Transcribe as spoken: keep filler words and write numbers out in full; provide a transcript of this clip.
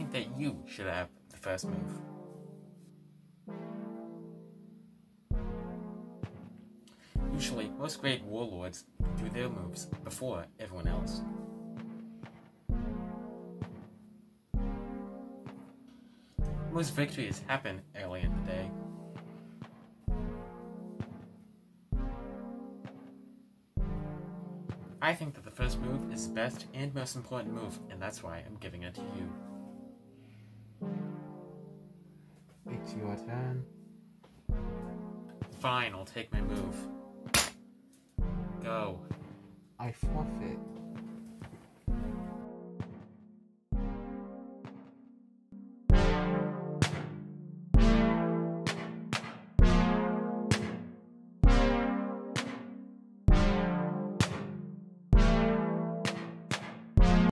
think that you should have the first move. Usually, most great warlords do their moves before everyone else. Most victories happen early in the day. I think that the first move is the best and most important move, and that's why I'm giving it to you. It's your turn. Fine, I'll take my move. Go. I forfeit.